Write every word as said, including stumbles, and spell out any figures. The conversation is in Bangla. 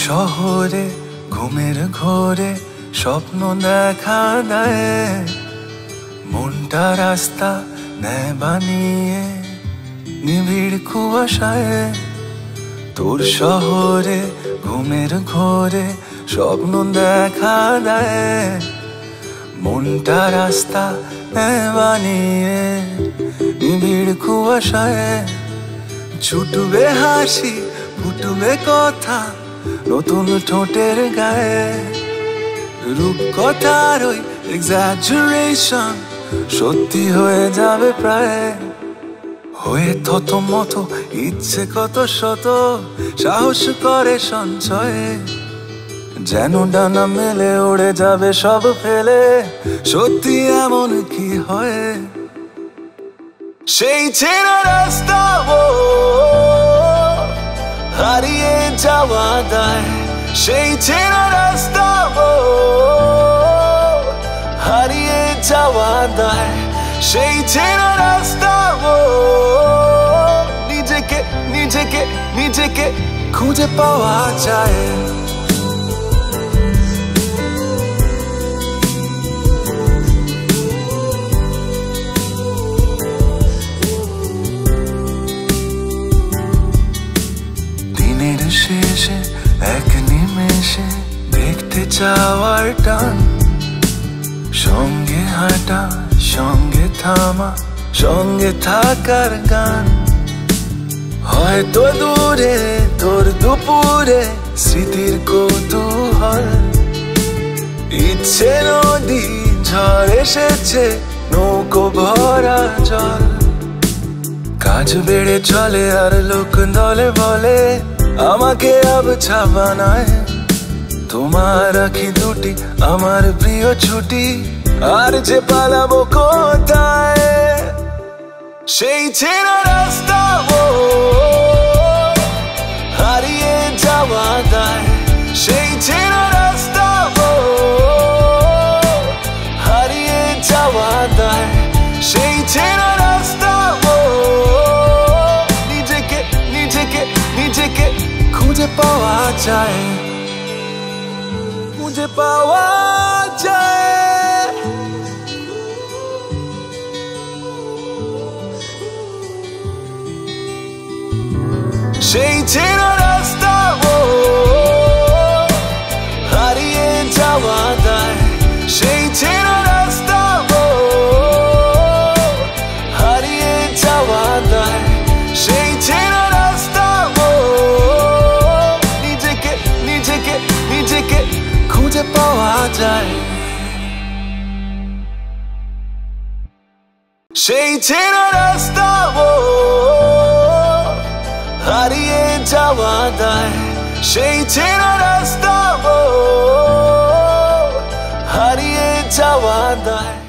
শহরে ঘুমের ঘোরে স্বপ্ন দেখা দেয়, মনটা রাস্তা নেয় বানিয়ে নিবিড় কুয়াশায়। তোর শহরে ঘুমের ঘোরে স্বপ্ন দেখা দেয়, মনটা রাস্তা নেয় বানিয়ে নিবিড় কুয়াশায়। ছুটবে হাসি ফুটবে কথা নতুন ঠোঁটের গায়ে, রূপকথার ওই এক্সাজারেশন সত্যি হয়ে যাবে প্রায়। হয়ে থতমত ইচ্ছে কত শত সাহস করে সঞ্চয়ে, যেন ডানা মেলে উড়ে যাবে সব ফেলে। সত্যি এমন কি হয় সেই চেনা রাস্তা হারিয়ে যাওয়া দায়, সেই চেনা রাস্তা হারিয়ে যাওয়া দায়, সেই চেনা রাস্তা নিজেকে নিজেকে নিজেকে খুঁজে পাওয়া যায়। দিনের শেষে এক নিমেষে দেখতে চাওয়ার টান, সঙ্গে হাঁটা সঙ্গে থামা সঙ্গে থাকার গান। হয়তো দূরে তোর দুপুরে স্মৃতির কৌতূহল, ইচ্ছে নদী ঝড় এসেছে নৌকো ভরা জল। কাজ বেড়ে চলে আর লোক দলে বলে আমাকে আবছা বানায়। তোমার আঁখি দুটি আমার প্রিয় ছুটি, আর যে পালাবো কোথায় সেই চেনা রাস্তা হারিয়ে যাওয়া দায়, সেই চেনা রাস্তা হারিয়ে যাওয়া দায়, সেই চেনা রাস্তা নিজেকে নিজেকে নিজেকে খুঁজে পাওয়া যায়, খুঁজে পাওয়া যায়। সেই চেনা রাস্তা হারিয়ে যাওয়া দায়, সেই চেনা রাস্তা হারিয়ে যাওয়া দায়, সেই চেনা রাস্তা নিজেকে নিজেকে নিজেকে খুঁজে পাওয়া যায়, সেই চেনা রাস্তা হারিয়ে যাওয়া দায়, সেই চেনা রাস্তা হারিয়ে যাওয়া দায়।